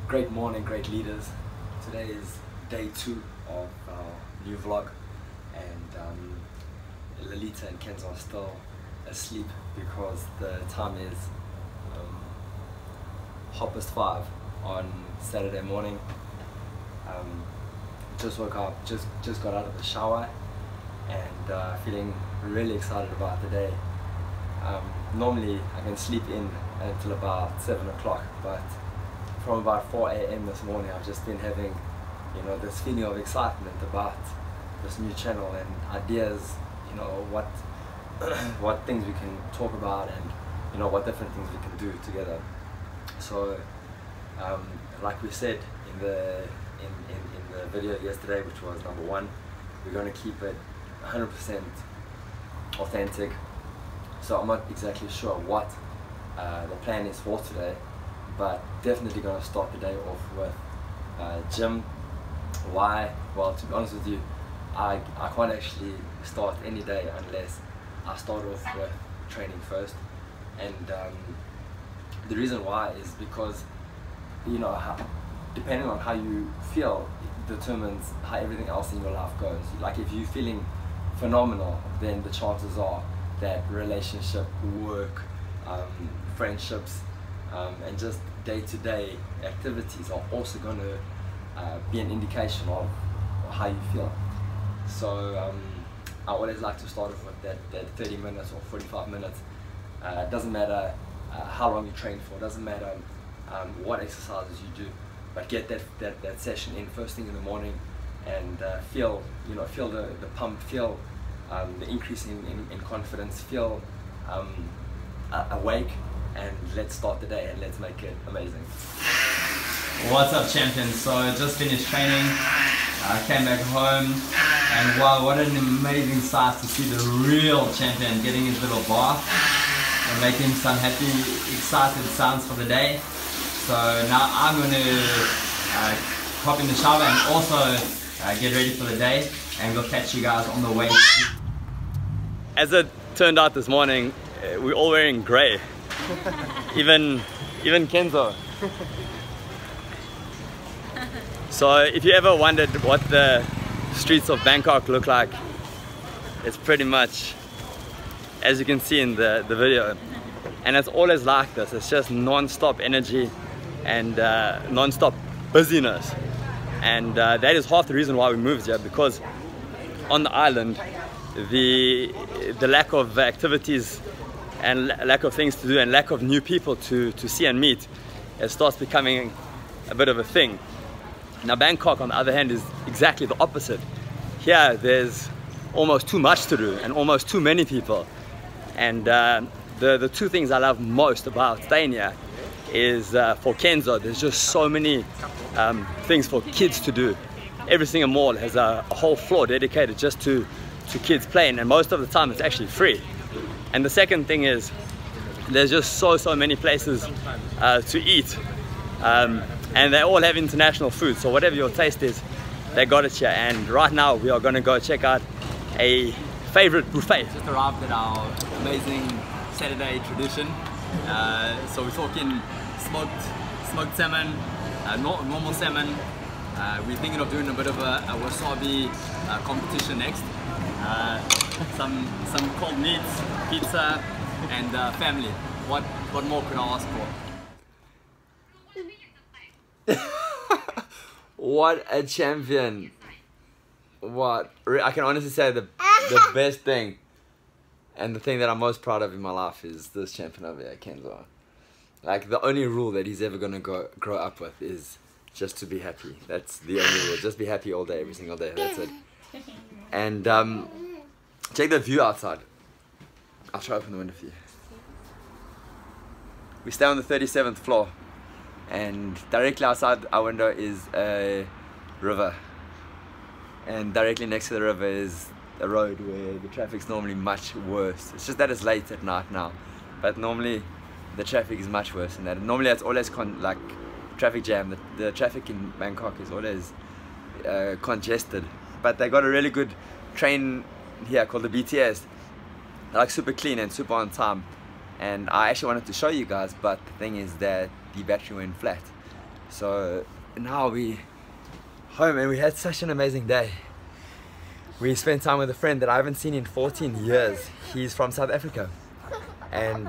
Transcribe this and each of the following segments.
Great morning, great leaders. Today is day 2 of our new vlog, and Lolita and Kenzo are still asleep because the time is 5:30 on Saturday morning. Just woke up, just got out of the shower, and feeling really excited about the day. Normally I can sleep in until about 7 o'clock, but from about 4 a.m. this morning I've just been having, this feeling of excitement about this new channel and ideas, what things we can talk about, and what different things we can do together. So like we said in the video yesterday, which was number 1, we're going to keep it 100% authentic. So I'm not exactly sure what the plan is for today, but definitely going to start the day off with gym. Why? Well, to be honest with you, I can't actually start any day unless I start off with training first. And the reason why is because depending on how you feel determines how everything else in your life goes. Like if you're feeling phenomenal, then the chances are that relationship, work, friendships, and just day-to-day activities are also going to be an indication of how you feel. So I always like to start off with that 30 minutes or 45 minutes. It doesn't matter how long you train for, it doesn't matter what exercises you do, but get that session in first thing in the morning, and feel the pump, feel the increase in confidence, feel awake, and let's start the day and let's make it amazing. What's up, champions? So I just finished training, came back home, and wow, what an amazing sight to see the real champion getting his little bath and making some happy, excited sounds for the day. So now I'm going to hop in the shower and also get ready for the day, and we'll catch you guys on the way. As it turned out this morning, we're all wearing grey. even Kenzo. So if you ever wondered what the streets of Bangkok look like, it's pretty much as you can see in the video. And it's always like this. It's just non-stop energy and non-stop busyness. And that is half the reason why we moved here, because on the island the lack of activities and lack of things to do and lack of new people to see and meet, it starts becoming a bit of a thing. Now Bangkok, on the other hand, is exactly the opposite. Here there's almost too much to do and almost too many people. And the two things I love most about staying here is for Kenzo, there's just so many things for kids to do. Every single mall has a whole floor dedicated just to kids playing, and most of the time it's actually free. And the second thing is there's just so many places to eat, and they all have international food, so whatever your taste is, they got it here. And right now we are going to go check out a favorite buffet. Just arrived at our amazing Saturday tradition. So we're talking smoked salmon, normal salmon. We're thinking of doing a bit of a wasabi competition next. Some cold meats, pizza, and family. What more could I ask for? What a champion! What I can honestly say, the best thing and the thing that I'm most proud of in my life is this champion over here, Kenzo. Like, the only rule that he's ever gonna grow up with is just to be happy. That's the only rule. Just be happy all day, every single day. That's it. And check the view outside. I'll try to open the window for you. We stay on the 37th floor, and directly outside our window is a river, and directly next to the river is a road where the traffic's normally much worse. It's just that it's late at night now, but normally the traffic is much worse than that. Normally it's always like traffic jam. The traffic in Bangkok is always congested, but they got a really good train here called the BTS. They're like super clean and super on time, and I actually wanted to show you guys, but the thing is that the battery went flat, So now we home, and we had such an amazing day. We spent time with a friend that I haven't seen in 14 years. He's from South Africa, and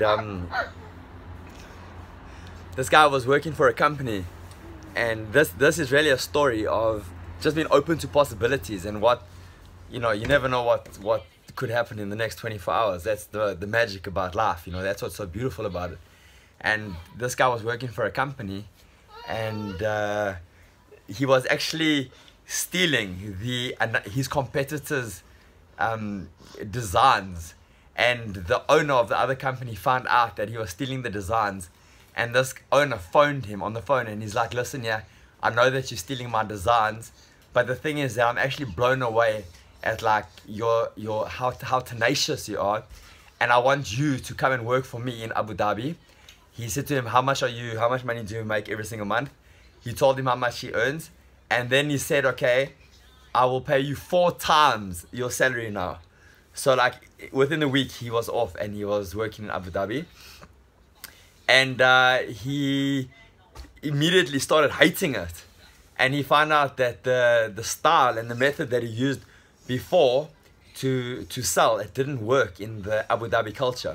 this guy was working for a company, and this is really a story of just being open to possibilities, and what, you know, you never know what could happen in the next 24 hours. That's the magic about life, you know. That's what's so beautiful about it. And this guy was working for a company, and he was actually stealing his competitors' designs, and the owner of the other company found out that he was stealing the designs, and this owner phoned him on the phone, and he's like, listen, yeah, I know that you're stealing my designs, but the thing is that I'm actually blown away at like how tenacious you are, and I want you to come and work for me in Abu Dhabi. He said to him, how much money do you make every single month? He told him how much he earns, and then he said, okay, I will pay you 4 times your salary now. So like within a week he was off, and he was working in Abu Dhabi, and he immediately started hating it, and he found out that the style and the method that he used before to sell, it didn't work in the Abu Dhabi culture.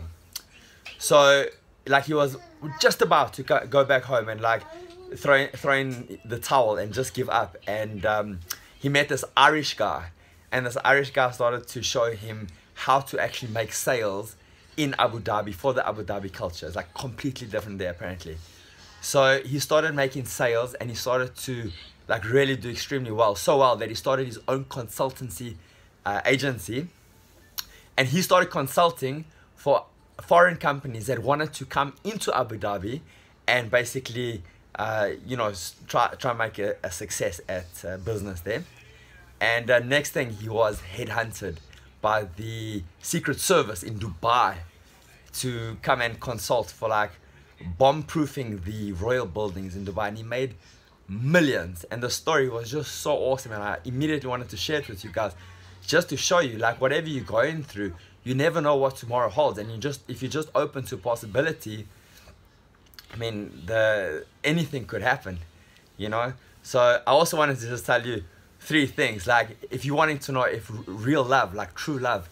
So like he was just about to go back home and like throwing the towel and just give up, and he met this Irish guy, and this Irish guy started to show him how to actually make sales in Abu Dhabi for the Abu Dhabi culture. It's like completely different there apparently. So he started making sales, and he started to like really do extremely well, so well that he started his own consultancy agency, and he started consulting for foreign companies that wanted to come into Abu Dhabi and basically you know, try and make a success at business there. And next thing, he was headhunted by the Secret Service in Dubai to come and consult for like bomb-proofing the royal buildings in Dubai, and he made millions. And the story was just so awesome, and I immediately wanted to share it with you guys, just to show you like whatever you're going through, you never know what tomorrow holds, and if you're just open to possibility, I mean, anything could happen, you know. So I also wanted to just tell you 3 things, like if you're wanting to know if real love, like true love,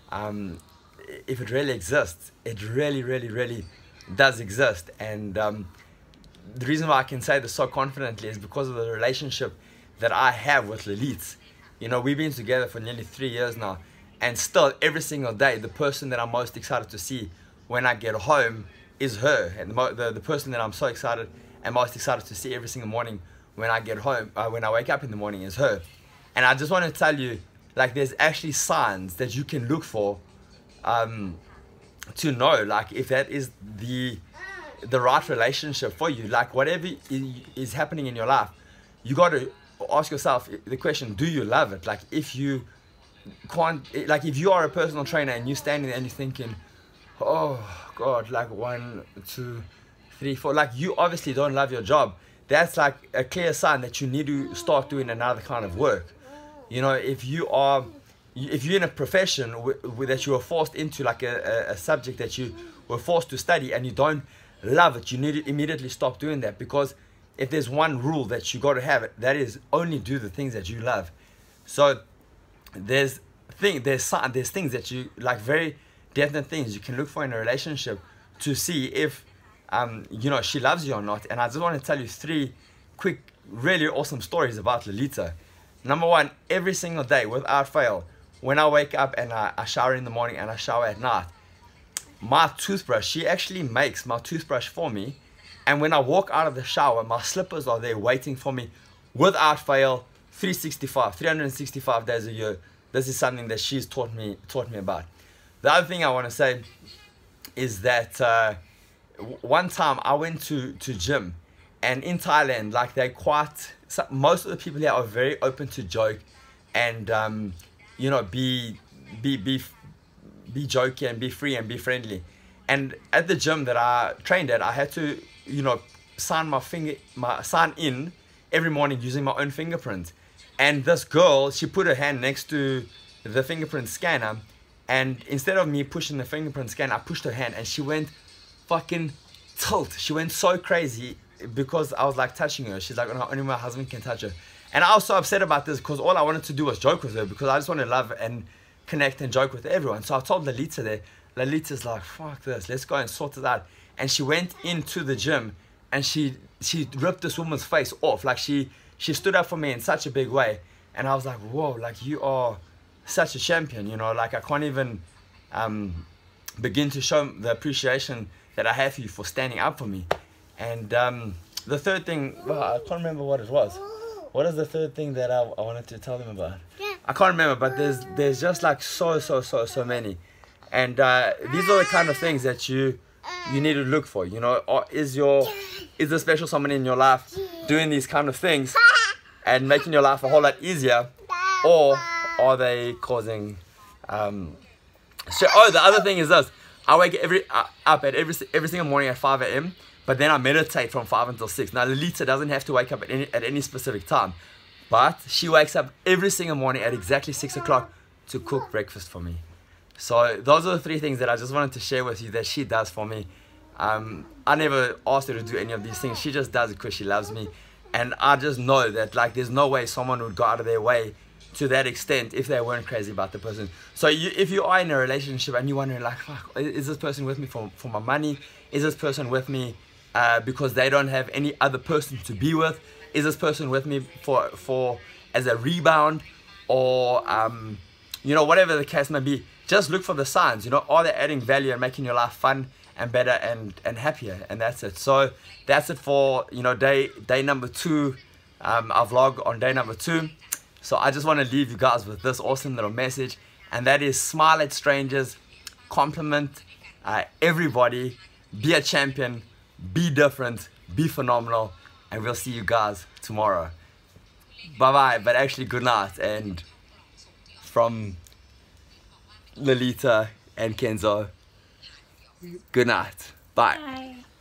if it really exists, it really does exist. And the reason why I can say this so confidently is because of the relationship that I have with Lilith. You know, we've been together for nearly 3 years now, and still every single day the person that I'm most excited to see when I get home is her, and the person that I'm so excited and most excited to see every single morning when I get home, when I wake up in the morning, is her. And I just want to tell you, like, there's actually signs that you can look for to know like if that is the right relationship for you. Like whatever is happening in your life, you got to ask yourself the question, do you love it? Like if you can't, like if you are a personal trainer and you're standing there and you're thinking, oh God, like 1, 2, 3, 4, like you obviously don't love your job. That's like a clear sign that you need to start doing another kind of work. You know, if you're in a profession that you are forced into, like a subject that you were forced to study, and you don't love it, you need to immediately stop doing that. Because if there's one rule that you got to have, that is only do the things that you love. So there's things that you like, very definite things you can look for in a relationship to see if you know, she loves you or not. And I just want to tell you 3 quick, really awesome stories about Lolita. Number 1, every single day without fail, when I wake up and I shower in the morning and I shower at night, my toothbrush, she actually makes my toothbrush for me. And when I walk out of the shower, my slippers are there waiting for me without fail, 365 days a year. This is something that she's taught me about. The other thing I want to say is that one time I went to gym, and in Thailand, like most of the people here are very open to joke and you know, be jokey and be free and be friendly. And at the gym that I trained at, I had to, you know, sign in every morning using my own fingerprint. And this girl, she put her hand next to the fingerprint scanner, and instead of me pushing the fingerprint scanner, I pushed her hand, and she went fucking tilt. She went so crazy because I was like touching her. She's like, "Oh, only my husband can touch her." And I was so upset about this because all I wanted to do was joke with her, because I just want to love and connect and joke with everyone. So I told Lalita there. Lalita's like, "Fuck this, let's go and sort it out." And she went into the gym and she ripped this woman's face off. Like she stood up for me in such a big way. And I was like, whoa, like you are such a champion, you know, like I can't even begin to show the appreciation that I have for you for standing up for me. And the third thing, well, I can't remember what it was. What is the third thing that I wanted to tell them about? Yeah. I can't remember, but there's just like so many. And these are the kind of things that you need to look for, you know. Or is there special someone in your life doing these kind of things and making your life a whole lot easier, or are they causing the other thing is this: I wake up at every single morning at 5 a.m. but then I meditate from 5 until 6. Now Lolita doesn't have to wake up at any specific time, but she wakes up every single morning at exactly 6 o'clock to cook breakfast for me. So those are the 3 things that I just wanted to share with you that she does for me. I never asked her to do any of these things. She just does it because she loves me. And I just know that like there's no way someone would go out of their way to that extent if they weren't crazy about the person. So if you are in a relationship and you're wondering like, fuck, is this person with me for my money? Is this person with me because they don't have any other person to be with? Is this person with me for as a rebound? Or you know, whatever the case may be, just look for the signs. You know, are they adding value and making your life fun and better and happier? And that's it. So that's it for, you know, day number 2, our vlog on day number 2. So I just want to leave you guys with this awesome little message, and that is: smile at strangers, compliment everybody, be a champion, be different, be phenomenal, and we'll see you guys tomorrow. Bye bye, but actually good night. And from Lolita and Kenzo, good night. Bye. Bye.